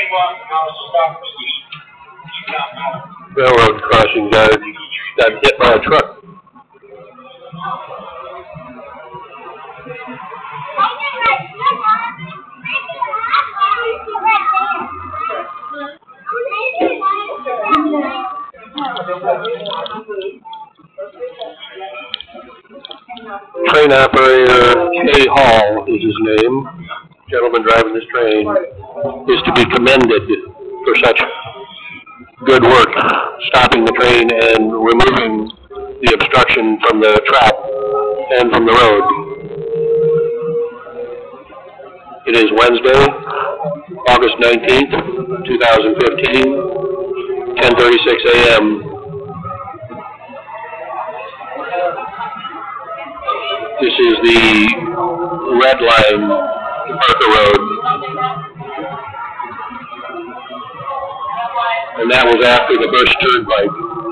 Railroad crossing guard got hit by a truck. Train operator K.Hall is his name. Gentleman driving this train is to be commended for such good work, stopping the train and removing the obstruction from the track and from the road. It is Wednesday, August 19th, 2015, 10:36 a.m. This is the red line, Parker Road. And that was after the Bush Turnpike.